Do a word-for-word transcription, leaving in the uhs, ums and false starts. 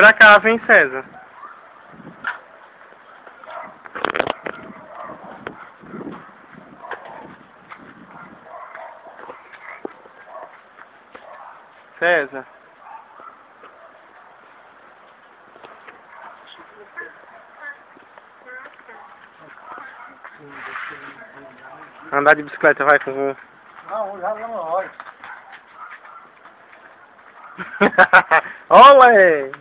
pra cá, vem, César. César. Andar de bicicleta, vai com o... Não, já não hora. Olé!